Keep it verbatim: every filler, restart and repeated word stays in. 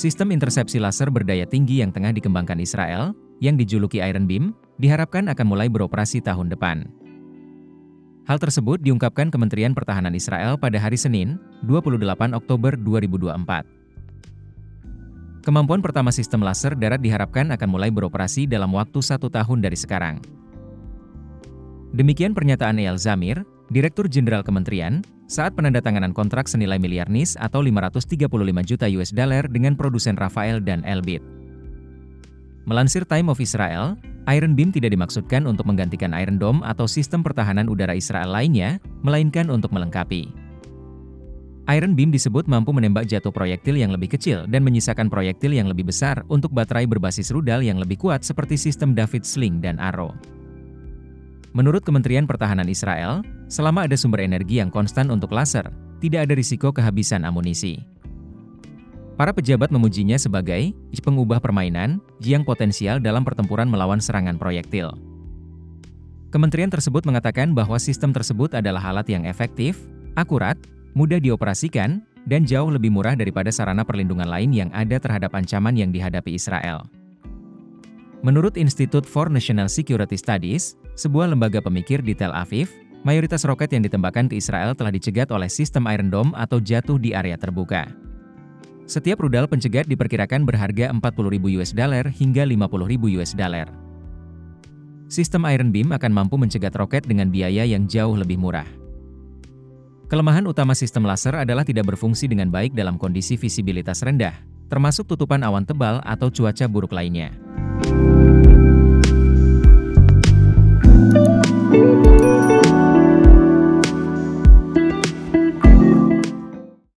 Sistem intersepsi laser berdaya tinggi yang tengah dikembangkan Israel, yang dijuluki Iron Beam, diharapkan akan mulai beroperasi tahun depan. Hal tersebut diungkapkan Kementerian Pertahanan Israel pada hari Senin, dua puluh delapan Oktober dua ribu dua puluh empat. Kemampuan pertama sistem laser darat diharapkan akan mulai beroperasi dalam waktu satu tahun dari sekarang. Demikian pernyataan Eyal Zamir, Direktur Jenderal Kementerian, saat penandatanganan kontrak senilai miliar N I S atau lima ratus tiga puluh lima juta U S dollar dengan produsen Rafael dan Elbit. Melansir Time of Israel, Iron Beam tidak dimaksudkan untuk menggantikan Iron Dome atau sistem pertahanan udara Israel lainnya, melainkan untuk melengkapi. Iron Beam disebut mampu menembak jatuh proyektil yang lebih kecil dan menyisakan proyektil yang lebih besar untuk baterai berbasis rudal yang lebih kuat seperti sistem David Sling dan Arrow. Menurut Kementerian Pertahanan Israel, selama ada sumber energi yang konstan untuk laser, tidak ada risiko kehabisan amunisi. Para pejabat memujinya sebagai pengubah permainan yang potensial dalam pertempuran melawan serangan proyektil. Kementerian tersebut mengatakan bahwa sistem tersebut adalah alat yang efektif, akurat, mudah dioperasikan, dan jauh lebih murah daripada sarana perlindungan lain yang ada terhadap ancaman yang dihadapi Israel. Menurut Institute for National Security Studies, sebuah lembaga pemikir di Tel Aviv, mayoritas roket yang ditembakkan ke Israel telah dicegat oleh sistem Iron Dome atau jatuh di area terbuka. Setiap rudal pencegat diperkirakan berharga empat puluh ribu U S dollar hingga lima puluh ribu U S dollar. Sistem Iron Beam akan mampu mencegat roket dengan biaya yang jauh lebih murah. Kelemahan utama sistem laser adalah tidak berfungsi dengan baik dalam kondisi visibilitas rendah, termasuk tutupan awan tebal atau cuaca buruk lainnya.